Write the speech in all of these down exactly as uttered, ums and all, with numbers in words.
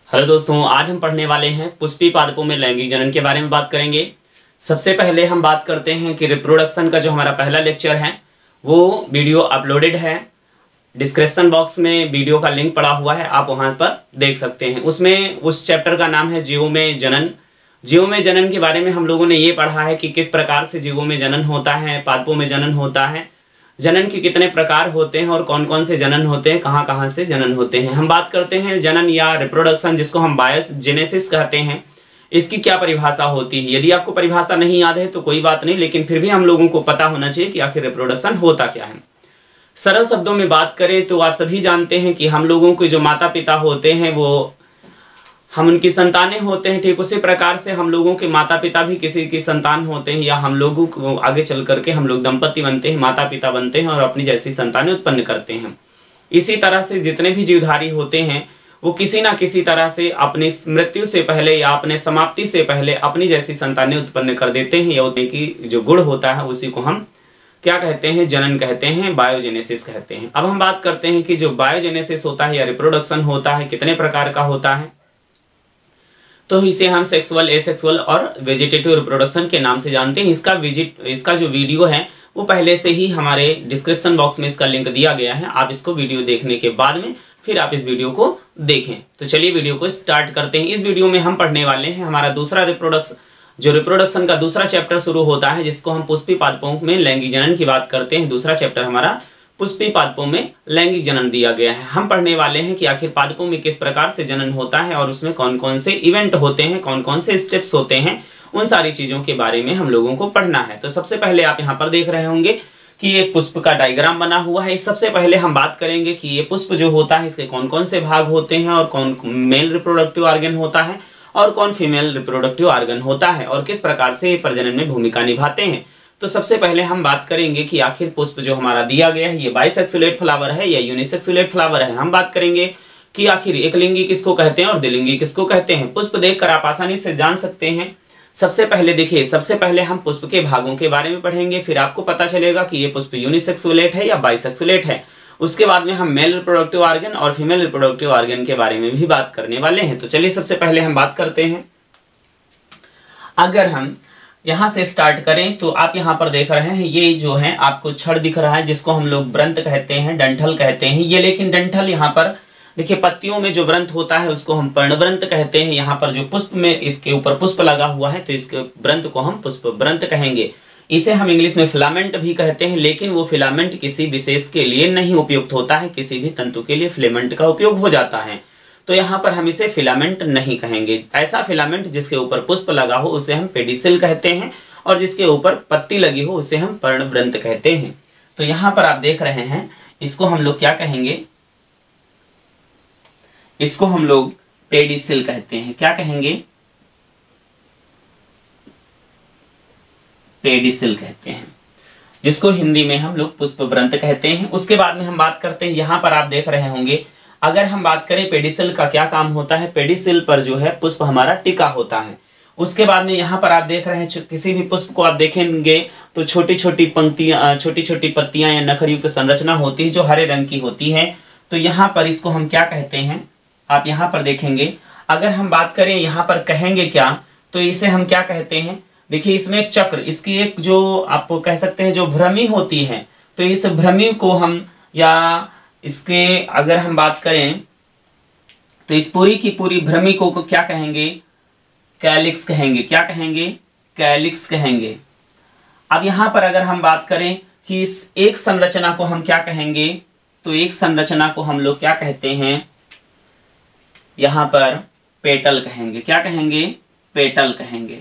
Hello दोस्तों, आज हम पढ़ने वाले हैं पुष्पी पादपों में लैंगिक जनन के बारे में बात करेंगे। सबसे पहले हम बात करते हैं कि रिप्रोडक्शन का जो हमारा पहला लेक्चर है वो वीडियो अपलोडेड है। डिस्क्रिप्शन बॉक्स में वीडियो का लिंक पड़ा हुआ है, आप वहां पर देख सकते हैं। उसमें उस चैप्टर का नाम है जीवों में जनन। जीवों में जनन के बारे में हम लोगों ने ये पढ़ा है कि किस प्रकार से जीवों में जनन होता है, पादपों में जनन होता है, जनन के कितने प्रकार होते हैं और कौन कौन से जनन होते हैं, कहाँ कहाँ से जनन होते हैं। हम बात करते हैं जनन या रिप्रोडक्शन, जिसको हम बायोजेनेसिस कहते हैं। इसकी क्या परिभाषा होती है। यदि आपको परिभाषा नहीं याद है तो कोई बात नहीं, लेकिन फिर भी हम लोगों को पता होना चाहिए कि आखिर रिप्रोडक्शन होता क्या है। सरल शब्दों में बात करें तो आप सभी जानते हैं कि हम लोगों के जो माता पिता होते हैं वो हम उनकी संतानें होते हैं। ठीक उसी प्रकार से हम लोगों के माता पिता भी किसी की संतान होते हैं, या हम लोगों को आगे चल करके हम लोग दंपति बनते हैं, माता पिता बनते हैं और अपनी जैसी संतानें उत्पन्न करते हैं। इसी तरह से जितने भी जीवधारी होते हैं वो किसी ना किसी तरह से अपनी मृत्यु से पहले या अपने समाप्ति से पहले अपनी जैसी संतानें उत्पन्न कर देते हैं, या उतने की जो गुण होता है उसी को हम क्या कहते हैं, जनन कहते हैं, बायोजेनेसिस कहते हैं। अब हम बात करते हैं कि जो बायोजेनेसिस होता है या रिप्रोडक्शन होता है कितने प्रकार का होता है। तो इसे हम सेक्सुअल, एसेक्सुअल और वेजिटेटिव रिप्रोडक्शन के नाम से जानते हैं। इसका विजिट इसका जो वीडियो है वो पहले से ही हमारे डिस्क्रिप्शन बॉक्स में इसका लिंक दिया गया है। आप इसको वीडियो देखने के बाद में फिर आप इस वीडियो को देखें। तो चलिए वीडियो को स्टार्ट करते हैं। इस वीडियो में हम पढ़ने वाले हैं हमारा दूसरा रिप्रोडक्शन, जो रिप्रोडक्शन का दूसरा चैप्टर शुरू होता है, जिसको हम पुष्पी पादपों में लैंगिक जनन की बात करते हैं। दूसरा चैप्टर हमारा पुष्पी पादपों में लैंगिक जनन दिया गया है। हम पढ़ने वाले हैं कि आखिर पादपों में किस प्रकार से जनन होता है और उसमें कौन कौन से इवेंट होते हैं, कौन कौन से स्टेप्स होते हैं, उन सारी चीजों के बारे में हम लोगों को पढ़ना है। तो सबसे पहले आप यहाँ पर देख रहे होंगे कि एक पुष्प का डायग्राम बना हुआ है। सबसे पहले हम बात करेंगे कि ये पुष्प जो होता है इसके कौन कौन से भाग होते हैं और कौन मेल रिप्रोडक्टिव ऑर्गन होता है और कौन फीमेल रिप्रोडक्टिव ऑर्गन होता है और किस प्रकार से प्रजनन में भूमिका निभाते हैं। तो सबसे पहले हम बात करेंगे कि आखिर पुष्प जो हमारा दिया गया है ये बाइसेक्सुलेट फ्लावर है या यूनिसेक्सुलेट फ्लावर है। हम बात करेंगे कि आखिर एकलिंगी किसको कहते हैं और द्विलिंगी किसको कहते हैं। पुष्प देखकर आप आसानी से जान सकते हैं। सबसे पहले देखिए, सबसे पहले हम पुष्प के भागों के बारे में पढ़ेंगे, फिर आपको पता चलेगा कि ये पुष्प यूनिसेक्सुलेट है या बाइसेक्सुलेट है। उसके बाद में हम मेल रिप्रोडक्टिव ऑर्गन और फीमेल रिप्रोडक्टिव ऑर्गन के बारे में भी बात करने वाले हैं। तो चलिए सबसे पहले हम बात करते हैं। अगर हम यहाँ से स्टार्ट करें तो आप यहाँ पर देख रहे हैं ये जो है आपको छड़ दिख रहा है, जिसको हम लोग व्रंत कहते हैं, डंठल कहते हैं ये। लेकिन डंठल यहाँ पर देखिए पत्तियों में जो व्रंत होता है उसको हम पर्णव्रंत कहते हैं। यहाँ पर जो पुष्प में इसके ऊपर पुष्प लगा हुआ है तो इसके व्रंत को हम पुष्प व्रंत कहेंगे। इसे हम इंग्लिश में फिलामेंट भी कहते हैं, लेकिन वो फिलामेंट किसी विशेष के लिए नहीं उपयुक्त होता है, किसी भी तंतु के लिए फिलामेंट का उपयोग हो जाता है। तो यहाँ पर हम इसे फिलामेंट नहीं कहेंगे। ऐसा फिलामेंट जिसके ऊपर पुष्प लगा हो उसे हम पेडिसिल कहते हैं, और जिसके ऊपर पत्ती लगी हो उसे हम पर्णव्रंत कहते हैं। तो यहाँ पर आप देख रहे हैं इसको हम लोग क्या कहेंगे, इसको हम लोग पेडिसिल कहते हैं। क्या कहेंगे, पेडिसिल कहते हैं, जिसको हिंदी में हम लोग पुष्पव्रंत कहते हैं। उसके बाद में हम बात करते हैं, यहाँ पर आप देख रहे होंगे अगर हम बात करें पेडिसिल का क्या काम होता है, पेडिसिल पर जो है पुष्प हमारा टिका होता है। उसके बाद में यहाँ पर आप देख रहे हैं किसी भी पुष्प को आप देखेंगे तो छोटी छोटी पंक्तियां, छोटी छोटी पत्तियां या नखरयुक्त संरचना होती है जो हरे रंग की होती है। तो यहाँ पर इसको हम क्या कहते हैं, आप यहाँ पर देखेंगे। अगर हम बात करें यहाँ पर कहेंगे क्या, तो इसे हम क्या कहते हैं, देखिए इसमें एक चक्र, इसकी एक जो आप कह सकते हैं जो भ्रमी होती है, तो इस भ्रमी को हम, या इसके अगर हम बात करें तो इस पूरी की पूरी भ्रमी को, को क्या कहेंगे, कैलिक्स कहेंगे। क्या कहेंगे, कैलिक्स कहेंगे। अब यहाँ पर अगर हम बात करें कि इस एक संरचना को हम क्या कहेंगे, तो एक संरचना को हम लोग क्या कहते हैं, यहाँ पर पेटल कहेंगे। क्या कहेंगे, पेटल कहेंगे।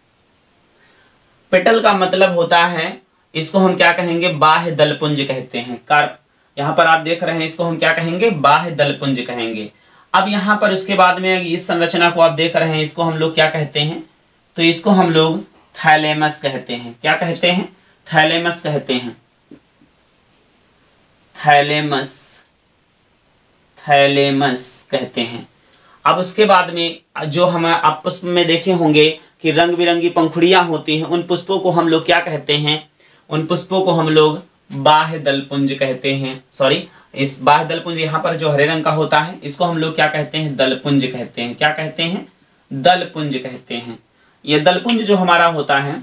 पेटल का मतलब होता है, इसको हम क्या कहेंगे, बाह्य दलपुंज कहते हैं। कार्प, यहाँ पर आप देख रहे हैं इसको हम क्या कहेंगे, बाह्य दलपुंज कहेंगे। अब यहाँ पर उसके बाद में इस संरचना को आप देख रहे हैं, इसको हम लोग क्या कहते हैं, तो इसको हम लोग थैलेमस कहते हैं। क्या कहते हैं, थैलेमस कहते हैं, थैलेमस, थैलेमस कहते हैं। अब उसके बाद में जो हम आप पुष्प में देखे होंगे कि रंग बिरंगी पंखुड़ियां होती हैं, उन पुष्पों को हम लोग क्या कहते हैं, उन पुष्पों को हम लोग बाह्य दलपुंज कहते हैं। सॉरी, इस बाह्य दलपुंज यहाँ पर जो हरे रंग का होता है इसको हम लोग क्या कहते हैं, दलपुंज कहते हैं। क्या कहते हैं, दलपुंज कहते हैं। ये दलपुंज जो हमारा होता है,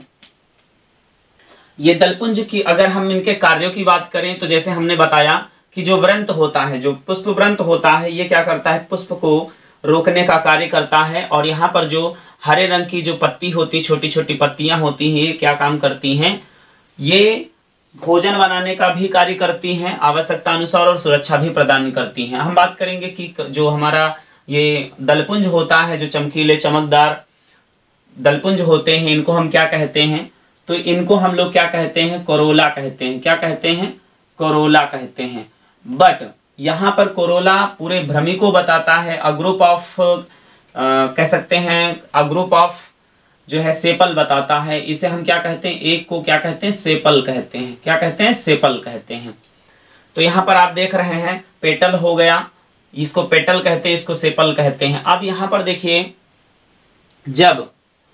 ये दलपुंज की अगर हम इनके कार्यों की बात करें तो जैसे हमने बताया कि जो व्रंत होता है, जो पुष्प व्रंत होता है, ये क्या करता है, पुष्प को रोकने का कार्य करता है। और यहाँ पर जो हरे रंग की जो पत्ती होती, छोटी छोटी पत्तियां होती हैं, ये क्या काम करती हैं, ये भोजन बनाने का भी कार्य करती हैं आवश्यकता अनुसार और सुरक्षा भी प्रदान करती हैं। हम बात करेंगे कि जो हमारा ये दलपुंज होता है, जो चमकीले चमकदार दलपुंज होते हैं, इनको हम क्या कहते हैं, तो इनको हम लोग क्या कहते हैं, कोरोला कहते हैं। क्या कहते हैं, कोरोला कहते हैं। बट यहाँ पर कोरोला पूरे भ्रमी को बताता है, अ ग्रुप ऑफ कह सकते हैं, अ ग्रुप ऑफ जो है सेपल बताता है। इसे हम क्या कहते हैं, एक को क्या कहते हैं, सेपल कहते हैं। क्या कहते हैं, सेपल कहते हैं। तो यहाँ पर आप देख रहे हैं पेटल हो गया, इसको पेटल कहते हैं, इसको सेपल कहते हैं। अब यहाँ पर देखिए, जब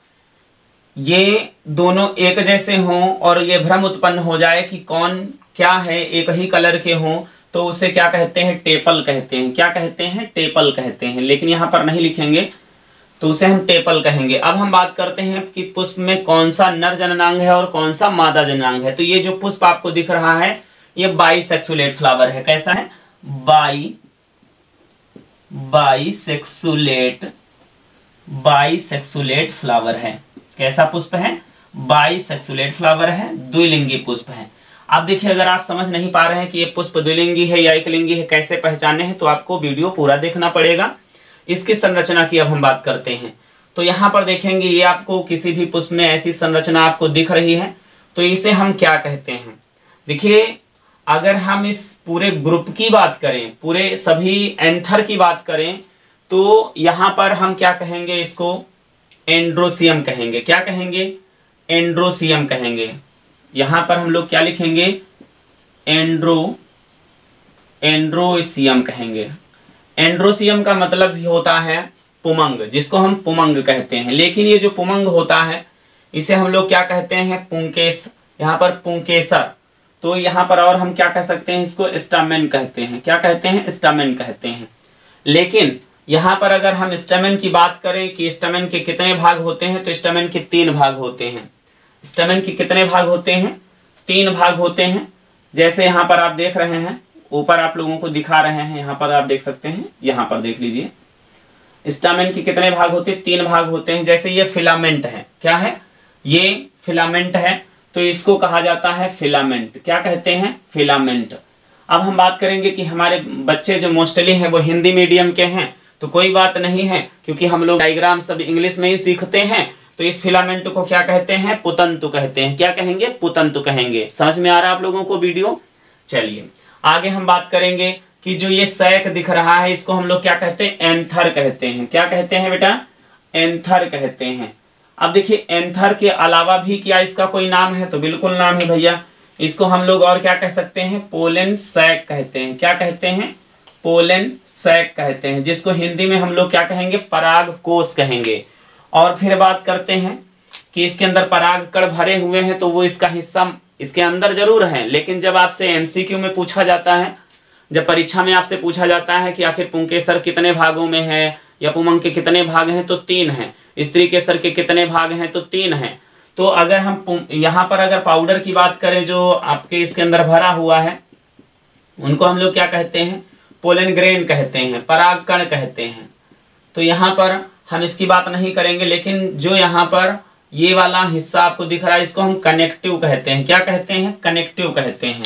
ये दोनों एक जैसे हों और ये भ्रम उत्पन्न हो जाए कि कौन क्या है, एक ही कलर के हों, तो उसे क्या कहते हैं, टेपल कहते हैं। क्या कहते हैं, टेपल कहते हैं। लेकिन यहाँ पर नहीं लिखेंगे तो उसे हम टेपल कहेंगे। अब हम बात करते हैं कि पुष्प में कौन सा नर जननांग है और कौन सा मादा जननांग है। तो ये जो पुष्प आपको दिख रहा है ये बाइसेक्सुलेट फ्लावर है। कैसा है, बाई बाइसेक्सुलेट बाइसेक्सुलेट फ्लावर है। कैसा पुष्प है, बाइसेक्सुलेट फ्लावर है, द्विलिंगी पुष्प है। अब देखिए, अगर आप समझ नहीं पा रहे हैं कि ये पुष्प द्विलिंगी है या एकलिंगी है, कैसे पहचाने हैं, तो आपको वीडियो पूरा देखना पड़ेगा। इसकी संरचना की अब हम बात करते हैं। तो यहाँ पर देखेंगे, ये आपको किसी भी पुष्प में ऐसी संरचना आपको दिख रही है, तो इसे हम क्या कहते हैं। देखिए, अगर हम इस पूरे ग्रुप की बात करें, पूरे सभी एंथर की बात करें, तो यहाँ पर हम क्या कहेंगे, इसको एंड्रोसियम कहेंगे। क्या कहेंगे, एंड्रोसियम कहेंगे। यहाँ पर हम लोग क्या लिखेंगे, एंड्रो एंड्रोसियम कहेंगे। एंड्रोसियम का मतलब ही होता है पुमंग, जिसको हम पुमंग कहते हैं। लेकिन ये जो पुमंग होता है इसे हम लोग क्या कहते हैं, पुंकेस, यहाँ पर पुंकेसर। तो यहाँ पर और हम क्या कह सकते हैं, इसको स्टामेन कहते हैं। क्या कहते हैं, स्टामेन कहते हैं। लेकिन यहाँ पर अगर हम स्टामेन की बात करें कि स्टामेन के कितने भाग होते हैं, तो स्टामेन के तीन भाग होते हैं। स्टामेन के कितने भाग होते हैं, तीन भाग होते हैं। जैसे यहाँ पर आप देख रहे हैं, ऊपर आप लोगों को दिखा रहे हैं, यहाँ पर आप देख सकते हैं, यहाँ पर देख लीजिए, स्टामेन के कितने भाग होते हैं, तीन भाग होते हैं। जैसे ये फिलामेंट है, क्या है, ये फिलामेंट है, तो इसको कहा जाता है फिलामेंट। क्या कहते हैं, फिलामेंट। अब हम बात करेंगे कि हमारे बच्चे जो मोस्टली हैं वो हिंदी मीडियम के हैं, तो कोई बात नहीं है, क्योंकि हम लोग डायग्राम सब इंग्लिश में ही सीखते हैं। तो इस फिलामेंट को क्या कहते हैं, पुतंतु कहते हैं। क्या कहेंगे, पुतंतु कहेंगे। समझ में आ रहा है आप लोगों को वीडियो। चलिए आगे हम बात करेंगे कि जो ये सैक दिख रहा है इसको हम लोग क्या कहते हैं, एंथर कहते हैं। क्या कहते हैं बेटा, एंथर कहते हैं। अब देखिए, एंथर के अलावा भी क्या इसका कोई नाम है, तो बिल्कुल नाम है भैया। इसको हम लोग और क्या कह सकते हैं, पोलन सैक कहते हैं। क्या कहते हैं, पोलन सैक कहते हैं, जिसको हिंदी में हम लोग क्या कहेंगे, पराग कोश कहेंगे। और फिर बात करते हैं कि इसके अंदर पराग कण भरे हुए हैं, तो वो इसका हिस्सा इसके अंदर जरूर है। लेकिन जब आपसे एमसीक्यू में पूछा जाता है, जब परीक्षा में आपसे पूछा जाता है कि आखिर पुंकेसर कितने भागों में है या पुमंग के कितने भाग हैं, तो तीन हैं। स्त्री केसर के कितने भाग हैं, तो तीन हैं। तो अगर हम यहाँ पर अगर पाउडर की बात करें जो आपके इसके अंदर भरा हुआ है, उनको हम लोग क्या कहते हैं, पोलन ग्रेन कहते हैं, पराग कण कहते हैं। तो यहाँ पर हम इसकी बात नहीं करेंगे, लेकिन जो यहाँ पर ये वाला हिस्सा आपको दिख रहा है इसको हम कनेक्टिव कहते हैं। क्या कहते हैं, कनेक्टिव कहते हैं।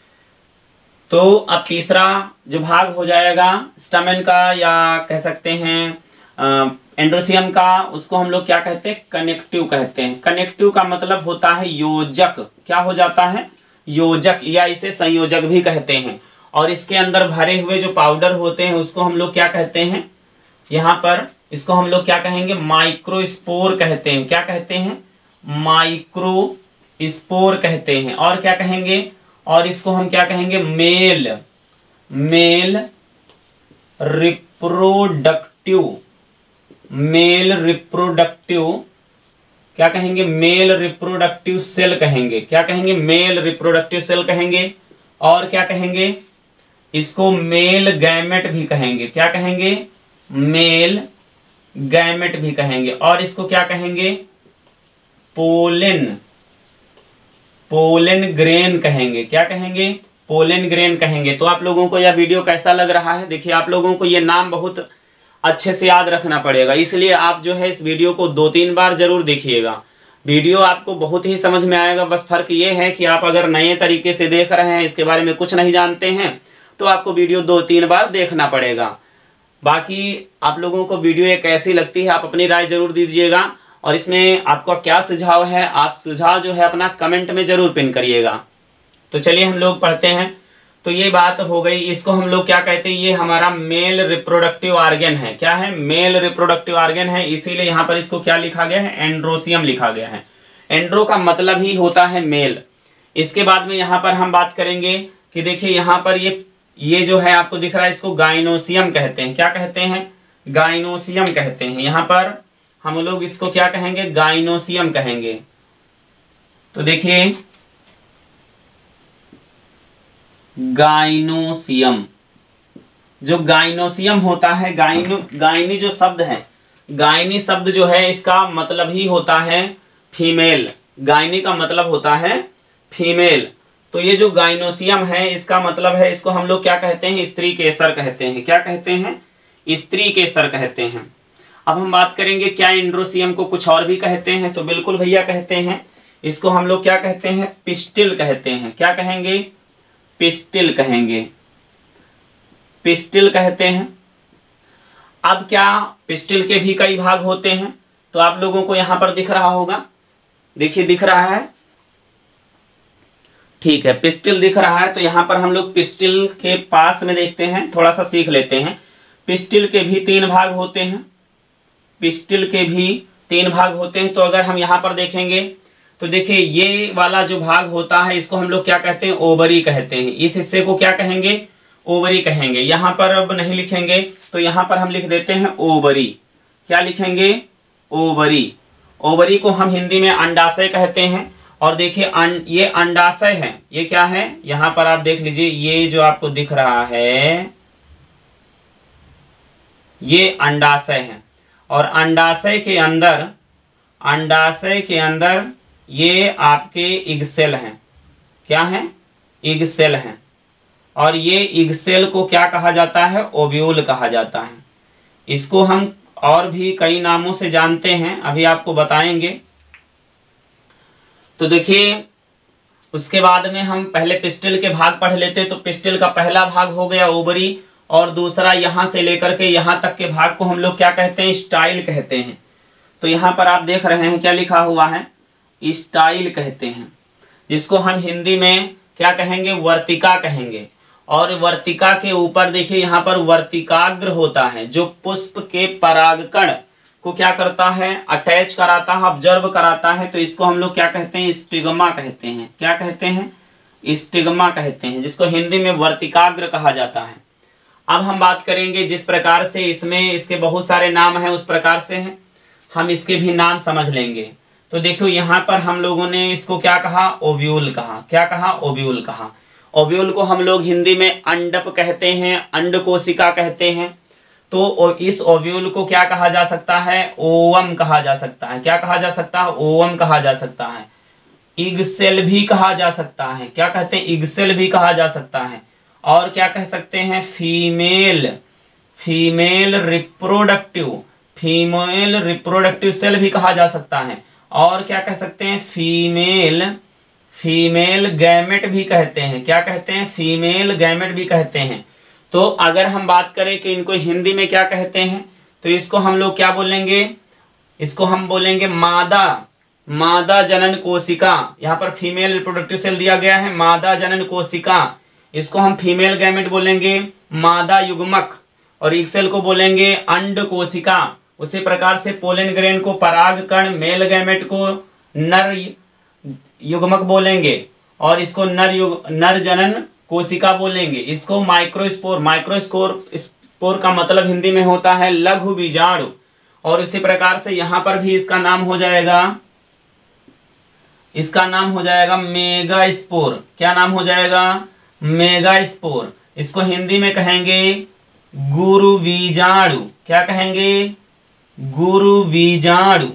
तो अब तीसरा जो भाग हो जाएगा स्टामेन का, या कह सकते हैं एंड्रोसियम का, उसको हम लोग क्या कहते हैं, कनेक्टिव कहते हैं। कनेक्टिव का मतलब होता है योजक। क्या हो जाता है, योजक, या इसे संयोजक भी कहते हैं। और इसके अंदर भरे हुए जो पाउडर होते हैं उसको हम लोग क्या कहते हैं, यहाँ पर इसको हम लोग क्या कहेंगे, माइक्रोस्पोर कहते हैं। क्या कहते हैं, माइक्रोस्पोर कहते हैं। और क्या कहेंगे, और इसको हम क्या कहेंगे, male male reproductive male reproductive क्या कहेंगे, मेल रिप्रोडक्टिव सेल कहेंगे। क्या कहेंगे, मेल रिप्रोडक्टिव सेल कहेंगे। और क्या कहेंगे, इसको मेल गैमेट भी कहेंगे। क्या कहेंगे? मेल गैमेट भी कहेंगे। और इसको क्या कहेंगे? पोलन पोलन ग्रेन कहेंगे। क्या कहेंगे? पोलन ग्रेन कहेंगे। तो आप लोगों को यह वीडियो कैसा लग रहा है? देखिए, आप लोगों को ये नाम बहुत अच्छे से याद रखना पड़ेगा, इसलिए आप जो है इस वीडियो को दो तीन बार जरूर देखिएगा। वीडियो आपको बहुत ही समझ में आएगा। बस फर्क ये है कि आप अगर नए तरीके से देख रहे हैं, इसके बारे में कुछ नहीं जानते हैं, तो आपको वीडियो दो तीन बार देखना पड़ेगा। बाकी आप लोगों को वीडियो ये कैसी लगती है, आप अपनी राय जरूर दीजिएगा। और इसमें आपका क्या सुझाव है, आप सुझाव जो है अपना कमेंट में जरूर पिन करिएगा। तो चलिए हम लोग पढ़ते हैं। तो ये बात हो गई, इसको हम लोग क्या कहते हैं? ये हमारा मेल रिप्रोडक्टिव ऑर्गन है। क्या है? मेल रिप्रोडक्टिव ऑर्गन है, इसीलिए यहाँ पर इसको क्या लिखा गया है? एंड्रोसियम लिखा गया है। एंड्रो का मतलब ही होता है मेल। इसके बाद में यहाँ पर हम बात करेंगे कि देखिए यहाँ पर ये ये जो है आपको दिख रहा है, इसको गाइनोसियम कहते हैं। क्या कहते हैं? गाइनोसियम कहते हैं। यहाँ पर हम लोग इसको क्या कहेंगे? गाइनोसियम कहेंगे। तो देखिए, गाइनोसियम, जो गाइनोसियम होता है, गाइनो गाइनी जो शब्द है, गाइनी शब्द जो है इसका मतलब ही होता है फीमेल। गाइनी का मतलब होता है फीमेल। तो ये जो गाइनोसियम है, इसका मतलब है, इसको हम लोग क्या कहते हैं? स्त्री केसर कहते हैं। क्या कहते हैं? स्त्री केसर कहते हैं। अब हम बात करेंगे क्या एंड्रोसियम को कुछ और भी कहते हैं? तो बिल्कुल भैया कहते हैं। इसको हम लोग क्या कहते हैं? पिस्टिल कहते हैं। क्या कहेंगे? पिस्टिल कहेंगे। पिस्टिल कहते हैं। अब क्या पिस्टिल के भी कई भाग होते हैं? तो आप लोगों को यहां पर दिख रहा होगा, देखिए दिख रहा है, ठीक है, पिस्टिल दिख रहा है। तो यहां पर हम लोग पिस्टिल के पास में देखते हैं, थोड़ा सा सीख लेते हैं। पिस्टिल के भी तीन भाग होते हैं। पिस्टिल के भी तीन भाग होते हैं। तो अगर हम यहाँ पर देखेंगे तो देखिए, ये वाला जो भाग होता है, इसको हम लोग क्या कहते हैं? ओवरी कहते हैं। इस हिस्से को क्या कहेंगे? ओवरी कहेंगे। यहाँ पर अब नहीं लिखेंगे, तो यहाँ पर हम लिख देते हैं ओवरी। क्या लिखेंगे? ओवरी। ओवरी को हम हिंदी में अंडाशय कहते हैं। और देखिए, ये अंडाशय है। ये क्या है? यहाँ पर आप देख लीजिए, ये जो आपको दिख रहा है, ये अंडाशय है। और अंडाशय के अंदर अंडाशय के अंदर ये आपके इग सेल हैं। क्या हैं? इग सेल हैं। और ये इग सेल को क्या कहा जाता है? ओव्यूल कहा जाता है। इसको हम और भी कई नामों से जानते हैं, अभी आपको बताएंगे। तो देखिए, उसके बाद में हम पहले पिस्टिल के भाग पढ़ लेते। तो पिस्टिल का पहला भाग हो गया ओवरी, और दूसरा यहां से लेकर के यहां तक के भाग को हम लोग क्या कहते हैं? स्टाइल कहते हैं। तो यहां पर आप देख रहे हैं क्या लिखा हुआ है? स्टाइल कहते हैं, जिसको हम हिंदी में क्या कहेंगे? वर्तिका कहेंगे। और वर्तिका के ऊपर देखिए, यहाँ पर वर्तिकाग्र होता है, जो पुष्प के परागकण को क्या करता है? अटैच कराता है, ऑब्जर्व कराता है। तो इसको हम लोग क्या कहते हैं? स्टिग्मा कहते हैं। क्या कहते हैं? स्टिग्मा कहते हैं, जिसको हिंदी में वर्तिकाग्र कहा जाता है। अब हम बात करेंगे जिस प्रकार से इसमें इसके बहुत सारे नाम हैं, उस प्रकार से हैं, हम इसके भी नाम समझ लेंगे। तो देखो, यहाँ पर हम लोगों ने इसको क्या कहा? ओव्यूल कहा। क्या कहा? ओव्यूल कहा। ओव्यूल को हम लोग हिंदी में अंडप कहते हैं, अंड कोशिका कहते हैं। तो इस ओव्यूल को क्या कहा जा सकता है? ओवम कहा जा सकता है। क्या कहा जा सकता है? ओवम कहा जा सकता है। इग सेल भी कहा जा सकता है। क्या कहते हैं? इग सेल भी कहा जा सकता है। और क्या कह सकते हैं? Female female reproductive female reproductive cell भी कहा जा सकता है। और क्या कह सकते हैं? फीमेल फीमेल गैमेट भी कहते हैं। क्या कहते हैं? फीमेल गैमेट भी कहते हैं। तो अगर हम बात करें कि इनको हिंदी में क्या कहते हैं, तो इसको हम लोग क्या बोलेंगे? इसको हम बोलेंगे मादा मादा जनन कोशिका। यहाँ पर फीमेल रिप्रोडक्टिव सेल दिया गया है, मादा जनन कोशिका। इसको हम फीमेल गैमेट बोलेंगे, मादा युग्मक। और इग सेल को बोलेंगे अंड कोशिका। उसी प्रकार से पोलन ग्रेन को परागकण, मेल गैमेट को नर युग्मक बोलेंगे, और इसको नर युग नर जनन कोशिका बोलेंगे। इसको माइक्रोस्पोर माइक्रोस्पोर स्पोर का मतलब हिंदी में होता है लघु बीजाणु। और इसी प्रकार से यहाँ पर भी इसका नाम हो जाएगा इसका नाम हो जाएगा मेगास्पोर। क्या नाम हो जाएगा? मेगास्पोर। इसको हिंदी में कहेंगे गुरुबीजाणु। क्या कहेंगे? गुरुबीजाणु,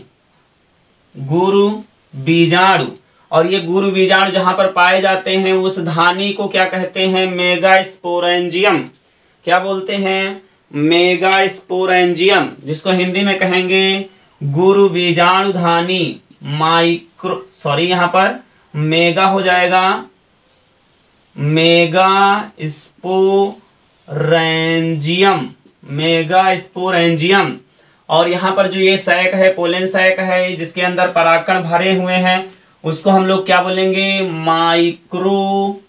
गुरुबीजाणु। और ये गुरुबीजाणु जहां पर पाए जाते हैं उस धानी को क्या कहते हैं? मेगास्पोरेंजियम। क्या बोलते हैं? मेगास्पोरेंजियम, जिसको हिंदी में कहेंगे गुरुबीजाणु धानी माइक्रो, सॉरी यहां पर मेगा हो जाएगा, मेगास्पोरेंजियम, मेगास्पोरेंजियम। और यहाँ पर जो ये सैक है, पोलन सैक है, जिसके अंदर परागकण भरे हुए हैं, उसको हम लोग क्या बोलेंगे? Micro,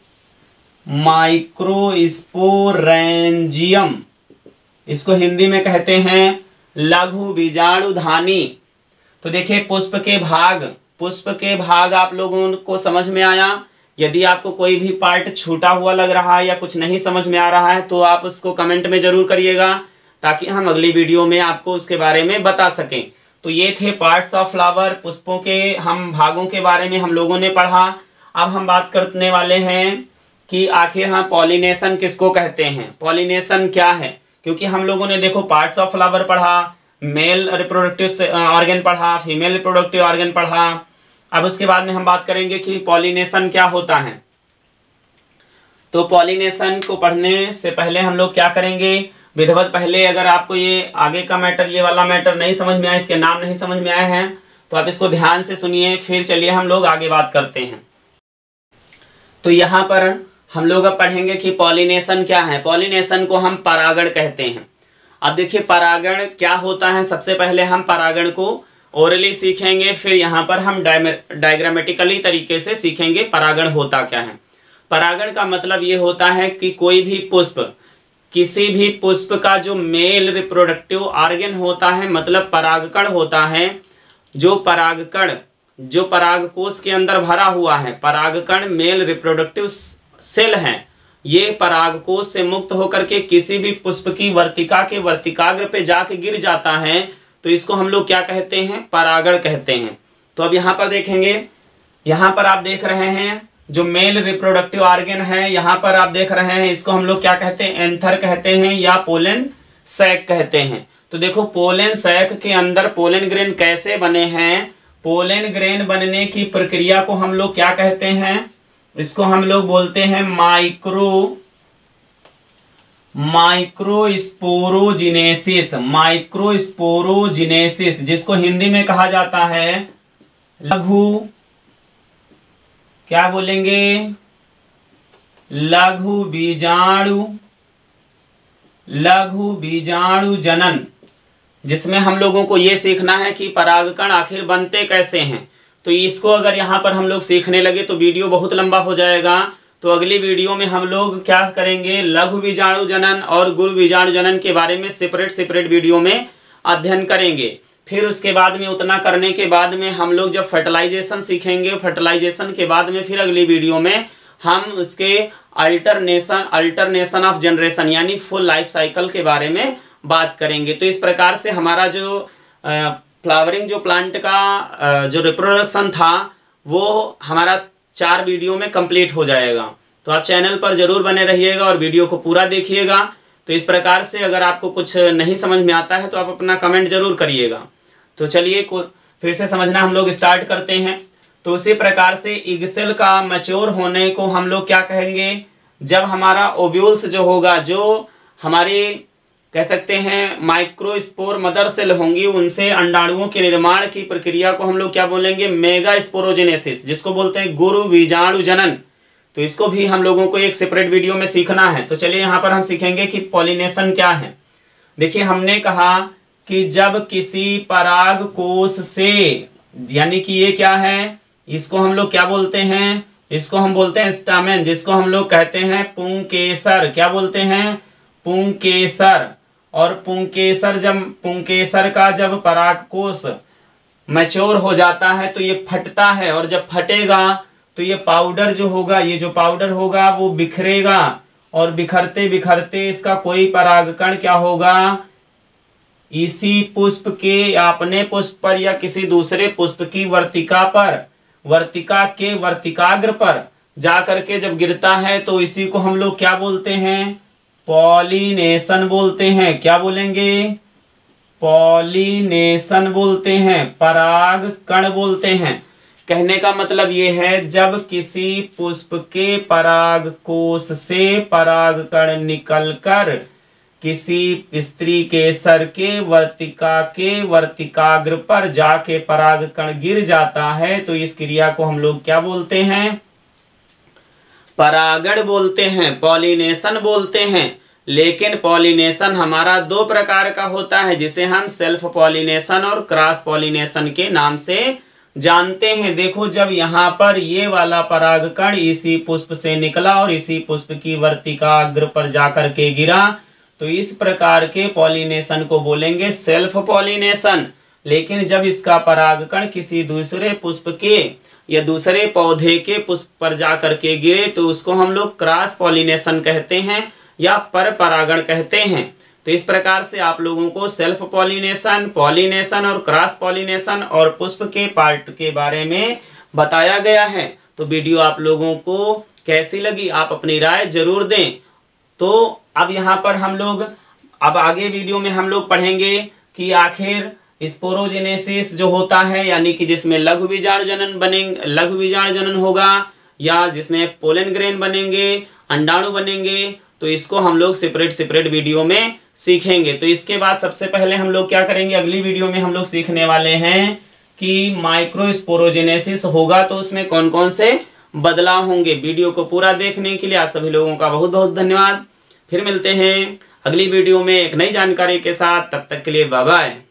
microsporangium. इसको हिंदी में कहते हैं लघु बीजाणुधानी। तो देखिए पुष्प के भाग, पुष्प के भाग आप लोगों को समझ में आया। यदि आपको कोई भी पार्ट छूटा हुआ लग रहा है या कुछ नहीं समझ में आ रहा है तो आप उसको कमेंट में जरूर करिएगा, ताकि हम अगली वीडियो में आपको उसके बारे में बता सकें। तो ये थे पार्ट्स ऑफ फ्लावर, पुष्पों के हम भागों के बारे में हम लोगों ने पढ़ा। अब हम बात करने वाले हैं कि आखिर हम पॉलिनेशन किसको कहते हैं, पॉलिनेशन क्या है। क्योंकि हम लोगों ने देखो पार्ट्स ऑफ फ्लावर पढ़ा, मेल रिप्रोडक्टिव ऑर्गन पढ़ा, फीमेल रिप्रोडक्टिव ऑर्गन पढ़ा। अब उसके बाद में हम बात करेंगे कि पॉलिनेशन क्या होता है। तो पॉलिनेशन को पढ़ने से पहले हम लोग क्या करेंगे विधिवत, पहले अगर आपको ये आगे का मैटर, ये वाला मैटर नहीं समझ में आया, इसके नाम नहीं समझ में आए हैं, तो आप इसको ध्यान से सुनिए, फिर चलिए हम लोग आगे बात करते हैं। तो यहाँ पर हम लोग अब पढ़ेंगे कि पॉलिनेशन क्या है। पॉलिनेशन को हम परागण कहते हैं। अब देखिए परागण क्या होता है। सबसे पहले हम परागण को ओरली सीखेंगे, फिर यहाँ पर हम डायग्रामेटिकली तरीके से सीखेंगे परागण होता क्या है। परागण का मतलब ये होता है कि कोई भी पुष्प, किसी भी पुष्प का जो मेल रिप्रोडक्टिव ऑर्गन होता है, मतलब परागकण होता है, जो परागकण जो परागकोश के अंदर भरा हुआ है, परागकण मेल रिप्रोडक्टिव सेल है, ये परागकोश से मुक्त होकर के किसी भी पुष्प की वर्तिका के वर्तिकाग्र पे जाके गिर जाता है, तो इसको हम लोग क्या कहते हैं? परागण कहते हैं। तो अब यहाँ पर देखेंगे, यहाँ पर आप देख रहे हैं जो मेल रिप्रोडक्टिव ऑर्गन है, यहाँ पर आप देख रहे हैं, इसको हम लोग क्या कहते हैं? एंथर कहते हैं या पोलन सैक कहते हैं। तो देखो पोलन सैक के अंदर पोलन ग्रेन कैसे बने हैं, पोलन ग्रेन बनने की प्रक्रिया को हम लोग क्या कहते हैं? इसको हम लोग बोलते हैं माइक्रो माइक्रोस्पोरोजिनेसिस, माइक्रोस्पोरोजिनेसिस, जिसको हिंदी में कहा जाता है लघु, क्या बोलेंगे? लघु बीजाणु, लघु बीजाणु जनन, जिसमें हम लोगों को ये सीखना है कि परागकण आखिर बनते कैसे हैं। तो इसको अगर यहाँ पर हम लोग सीखने लगे तो वीडियो बहुत लंबा हो जाएगा। तो अगली वीडियो में हम लोग क्या करेंगे? लघु बीजाणु जनन और गुरु बीजाणु जनन के बारे में सेपरेट सेपरेट वीडियो में अध्ययन करेंगे। फिर उसके बाद में उतना करने के बाद में हम लोग जब फर्टिलाइजेशन सीखेंगे, फर्टिलाइजेशन के बाद में फिर अगली वीडियो में हम उसके अल्टरनेशन अल्टरनेशन ऑफ जनरेशन यानी फुल लाइफ साइकिल के बारे में बात करेंगे। तो इस प्रकार से हमारा जो फ्लावरिंग जो प्लांट का जो रिप्रोडक्शन था वो हमारा चार वीडियो में कंप्लीट हो जाएगा। तो आप चैनल पर जरूर बने रहिएगा और वीडियो को पूरा देखिएगा। तो इस प्रकार से अगर आपको कुछ नहीं समझ में आता है तो आप अपना कमेंट जरूर करिएगा। तो चलिए फिर से समझना हम लोग स्टार्ट करते हैं। तो उसी प्रकार से इगसेल का मैच्योर होने को हम लोग क्या कहेंगे? जब हमारा ओव्यूल्स जो होगा, जो हमारे कह सकते हैं माइक्रोस्पोर मदर सेल होंगी, उनसे अंडाणुओं के निर्माण की प्रक्रिया को हम लोग क्या बोलेंगे? मेगास्पोरोजेनेसिस, जिसको बोलते हैं गुरु बीजाणु जनन। तो इसको भी हम लोगों को एक सेपरेट वीडियो में सीखना है। तो चलिए यहाँ पर हम सीखेंगे कि पॉलिनेशन क्या है। देखिए हमने कहा कि जब किसी पराग कोश से, यानी कि ये क्या है, इसको हम लोग क्या बोलते हैं? इसको हम बोलते हैं स्टामेन, जिसको हम लोग कहते हैं पुंकेसर। क्या बोलते हैं? पुंकेसर। और पुंकेसर जब पुंकेसर का जब परागकोश मैच्योर हो जाता है तो ये फटता है, और जब फटेगा तो ये पाउडर जो होगा, ये जो पाउडर होगा वो बिखरेगा, और बिखरते बिखरते इसका कोई परागकण क्या होगा? इसी पुष्प के या अपने पुष्प पर या किसी दूसरे पुष्प की वर्तिका पर, वर्तिका के वर्तिकाग्र पर जा करके जब गिरता है तो इसी को हम लोग क्या बोलते हैं, पॉलिनेशन बोलते हैं। क्या बोलेंगे, पॉलिनेशन बोलते हैं, परागकण बोलते हैं। कहने का मतलब ये है, जब किसी पुष्प के परागकोश से परागकण निकलकर किसी स्त्री के सर के वर्तिका के वर्तिकाग्र पर जाके परागकण गिर जाता है तो इस क्रिया को हम लोग क्या बोलते हैं, परागण बोलते हैं, पॉलिनेशन बोलते हैं। लेकिन पॉलिनेशन हमारा दो प्रकार का होता है, जिसे हम सेल्फ पॉलिनेशन और क्रॉस पॉलिनेशन के नाम से जानते हैं। देखो, जब यहाँ पर ये वाला परागकण इसी पुष्प से निकला और इसी पुष्प की वर्तिकाग्र पर जाकर के गिरा, तो इस प्रकार के पॉलिनेशन को बोलेंगे सेल्फ पॉलिनेशन। लेकिन जब इसका परागकण किसी दूसरे पुष्प के या दूसरे पौधे के पुष्प पर जाकर के गिरे तो उसको हम लोग क्रॉस पॉलिनेशन कहते हैं या पर परागण कहते हैं। तो इस प्रकार से आप लोगों को सेल्फ पॉलिनेशन, पॉलिनेशन और क्रॉस पॉलिनेशन और पुष्प के पार्ट के बारे में बताया गया है। तो वीडियो आप लोगों को कैसी लगी, आप अपनी राय जरूर दें। तो अब यहाँ पर हम लोग अब आगे वीडियो में हम लोग पढ़ेंगे कि आखिर स्पोरोजेनेसिस जो होता है, यानी कि जिसमें लघु बीजाणु जनन बनेंगे, लघु बीजाणु जनन होगा या जिसमें पोलन ग्रेन बनेंगे, अंडाणु बनेंगे, तो इसको हम लोग सेपरेट सेपरेट वीडियो में सीखेंगे। तो इसके बाद सबसे पहले हम लोग क्या करेंगे, अगली वीडियो में हम लोग सीखने वाले हैं कि माइक्रोस्पोरोजेनेसिस होगा तो उसमें कौन कौन से बदलाव होंगे। वीडियो को पूरा देखने के लिए आप सभी लोगों का बहुत बहुत धन्यवाद। फिर मिलते हैं अगली वीडियो में एक नई जानकारी के साथ, तब तक के लिए बाय बाय।